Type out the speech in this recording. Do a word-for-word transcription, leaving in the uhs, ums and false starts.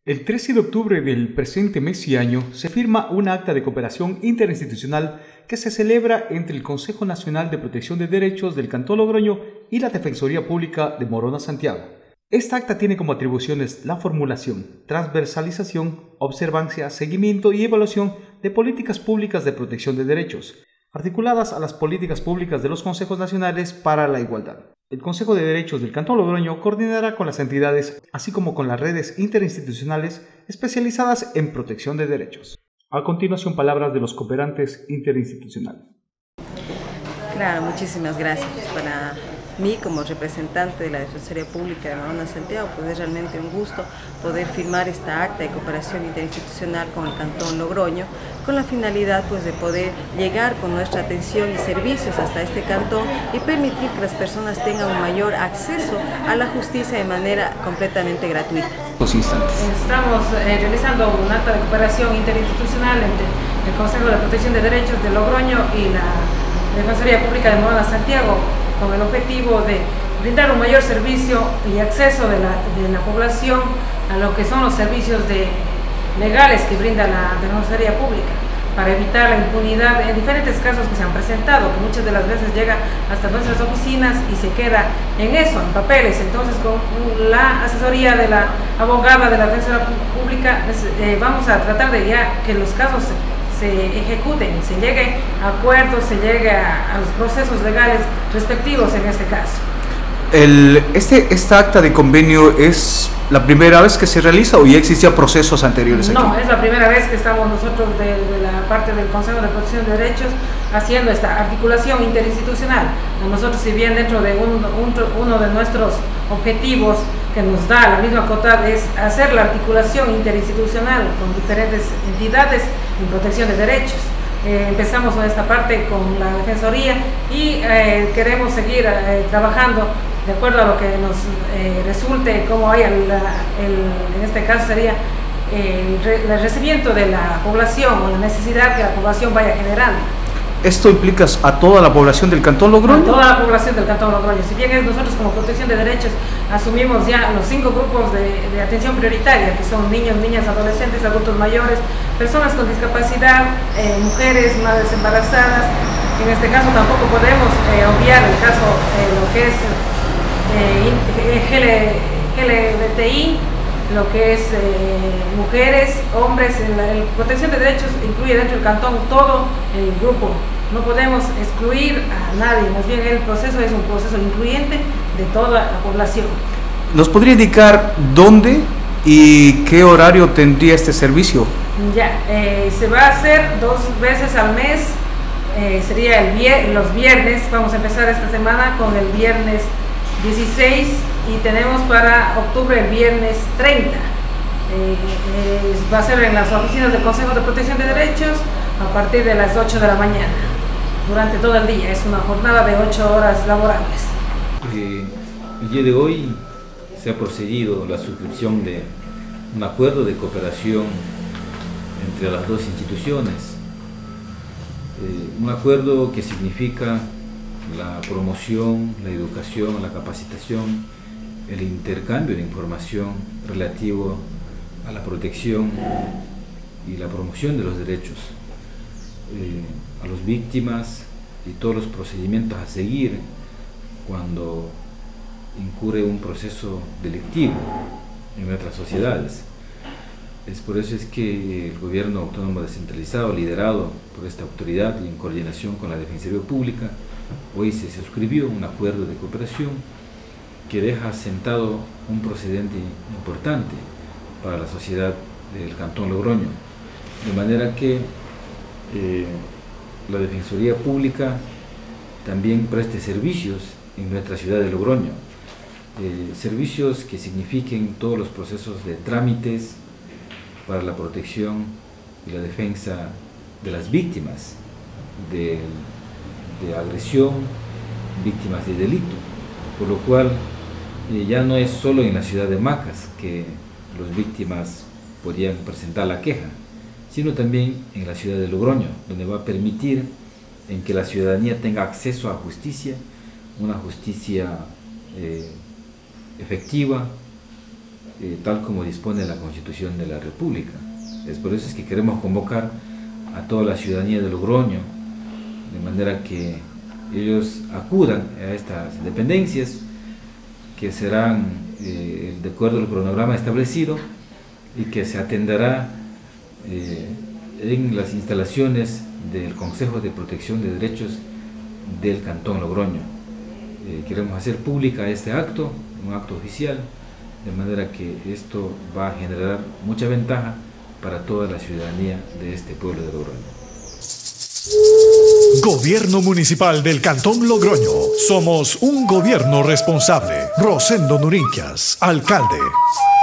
El trece de octubre del presente mes y año se firma un acta de cooperación interinstitucional que se celebra entre el Consejo Nacional de Protección de Derechos del Cantón Logroño y la Defensoría Pública de Morona Santiago. Esta acta tiene como atribuciones la formulación, transversalización, observancia, seguimiento y evaluación de políticas públicas de protección de derechos, articuladas a las políticas públicas de los consejos nacionales para la igualdad. El Consejo de Derechos del Cantón Logroño coordinará con las entidades, así como con las redes interinstitucionales especializadas en protección de derechos. A continuación, palabras de los cooperantes interinstitucionales. Claro, muchísimas gracias. Para mí, como representante de la Defensoría Pública de Morona Santiago, pues es realmente un gusto poder firmar esta acta de cooperación interinstitucional con el Cantón Logroño, con la finalidad pues, de poder llegar con nuestra atención y servicios hasta este cantón y permitir que las personas tengan un mayor acceso a la justicia de manera completamente gratuita. Dos instantes. Estamos eh, realizando un acta de cooperación interinstitucional entre el Consejo de Protección de Derechos de Logroño y la Defensoría Pública de Morona Santiago, con el objetivo de brindar un mayor servicio y acceso de la, de la población a lo que son los servicios de, legales que brinda la Defensoría Pública, para evitar la impunidad en diferentes casos que se han presentado, que muchas de las veces llega hasta nuestras oficinas y se queda en eso, en papeles. Entonces, con la asesoría de la abogada de la Defensoría Pública, eh, vamos a tratar de ya que los casos se ejecuten, se llegue a acuerdos, se llegue a, a los procesos legales respectivos en este caso. El, este, ¿Esta acta de convenio es la primera vez que se realiza o ya existían procesos anteriores aquí? No, es la primera vez que estamos nosotros de, de la parte del Consejo de Protección de Derechos haciendo esta articulación interinstitucional. A nosotros, si bien dentro de un, un, uno de nuestros objetivos que nos da la misma COTAD es hacer la articulación interinstitucional con diferentes entidades en protección de derechos. Eh, empezamos con esta parte con la Defensoría y eh, queremos seguir eh, trabajando de acuerdo a lo que nos eh, resulte, como haya la, el, en este caso sería el, re, el recibimiento de la población o la necesidad que la población vaya generando. ¿Esto implica a toda la población del Cantón Logroño? A toda la población del Cantón Logroño. Si bien es nosotros como Protección de Derechos asumimos ya los cinco grupos de, de atención prioritaria, que son niños, niñas, adolescentes, adultos mayores, personas con discapacidad, eh, mujeres, madres embarazadas. En este caso tampoco podemos eh, obviar el caso, eh, lo que es eh, L G B T I, lo que es eh, mujeres, hombres. La el protección de derechos incluye dentro del cantón todo el grupo. No podemos excluir a nadie, más bien el proceso es un proceso incluyente de toda la población. ¿Nos podría indicar dónde y qué horario tendría este servicio? Ya, eh, se va a hacer dos veces al mes, eh, sería el vier los viernes. Vamos a empezar esta semana con el viernes dieciséis y tenemos para octubre el viernes treinta. Eh, eh, va a ser en las oficinas del Consejo de Protección de Derechos a partir de las ocho de la mañana, durante todo el día. Es una jornada de ocho horas laborables. Eh, el día de hoy se ha procedido a la suscripción de un acuerdo de cooperación entre las dos instituciones, eh, un acuerdo que significa la promoción, la educación, la capacitación, el intercambio de información relativo a la protección y la promoción de los derechos eh, a las víctimas y todos los procedimientos a seguir cuando incurre un proceso delictivo en nuestras sociedades. Es por eso es que el Gobierno Autónomo Descentralizado, liderado por esta autoridad y en coordinación con la Defensoría Pública, hoy se suscribió un acuerdo de cooperación que deja sentado un procedente importante para la sociedad del Cantón Logroño, de manera que eh, la Defensoría Pública también preste servicios en nuestra ciudad de Logroño, eh, servicios que signifiquen todos los procesos de trámites para la protección y la defensa de las víctimas de, de agresión, víctimas de delito, por lo cual eh, ya no es solo en la ciudad de Macas que las víctimas podrían presentar la queja, sino también en la ciudad de Logroño, donde va a permitir en que la ciudadanía tenga acceso a justicia, una justicia eh, efectiva, eh, tal como dispone la Constitución de la República. Es por eso es que queremos convocar a toda la ciudadanía de Logroño, de manera que ellos acudan a estas dependencias, que serán eh, de acuerdo al cronograma establecido y que se atenderá eh, en las instalaciones del Consejo de Protección de Derechos del Cantón Logroño. Eh, queremos hacer pública este acto, un acto oficial, de manera que esto va a generar mucha ventaja para toda la ciudadanía de este pueblo de Logroño. Gobierno Municipal del Cantón Logroño. Somos un gobierno responsable. Rosendo Nurinquias, alcalde.